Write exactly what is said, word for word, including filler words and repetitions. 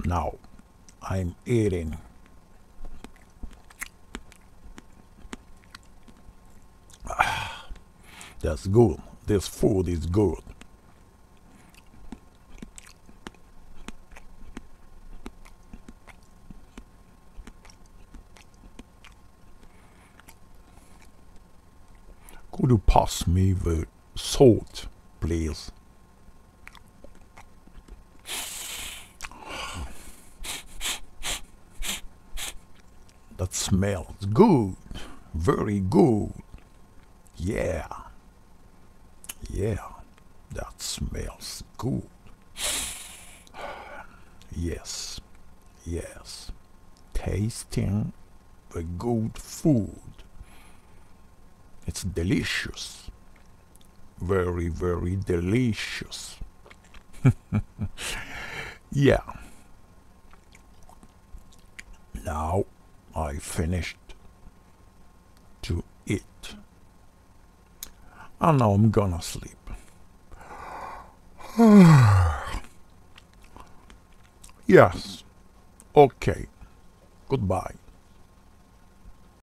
Now I'm eating. That's good. This food is good. Could you pass me the salt, please? That smells good. Very good. Yeah. Yeah. That smells good. Yes. Yes. Tasting the good food. It's delicious. Very, very delicious. Yeah. Now I finished to eat. And now I'm gonna sleep. Yes. Okay. Goodbye.